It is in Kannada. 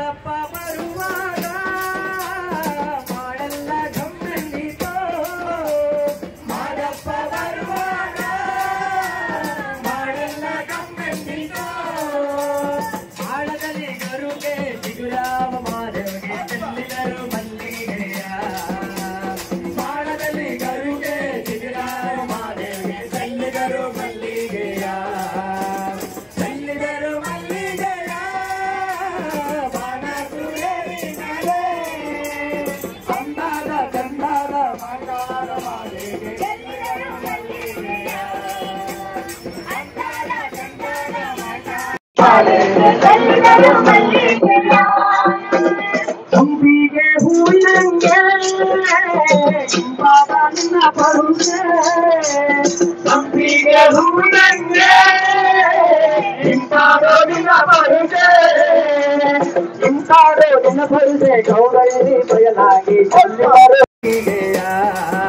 ಮಾಡಪ್ಪ ಬರುವಾಗ ಮಾಡಲ್ಲ ಗಮ್ಮಂದಿತೋ ಮಾಡಪ್ಪ ಬರುವಾಗ ಮಾಡಲ್ಲ ಗಮ್ಮಂದಿತೋ ಆಳದಲ್ಲಿ ಗರುಗೆ ಚಿಗುರಾವ ಮಾಧವಗೆ ಚೆಲ್ಲಿದರು ಮಲ್ಲಿಗೆಯ ಆಳದಲ್ಲಿ ಗರುಗೆ ಚಿಗುರಾವ ಮಾಧವಗೆ ಚೆಲ್ಲಿದರು ಮಲ್ಲಿಗೆಯ ಚೆಲ್ಲಿದರು ಮಲ್ಲಿಗೆಯ ಬಾಣ ಸುರೇರಿನರೆ ಅಂದಾದ ಚಂದಾದ ಮಂಗಾರ ಮಾಧವಿಗೆ ಚೆಲ್ಲಿದರು ಮಲ್ಲಿಗೆಯ ಅಂದಾದ ಚಂದಾದ ತುಂಬಿಗೆ ಹೂವಿನಂಗೆ ಇಂಪಾದ ನಿನ್ನ ಪರುಷೆ ತುಂಬಿಗೆ ಹೂವಿನಂಗೆ ಇಂಪಾದ ನಿನ್ನ ಪರುಷೆ ಇಂಪಾದ ನಿನ್ನ ಪರುಷೆ ಗೌರವಿ ಬಯಲಾಗಿ ಕೊಲ್ಲುವರು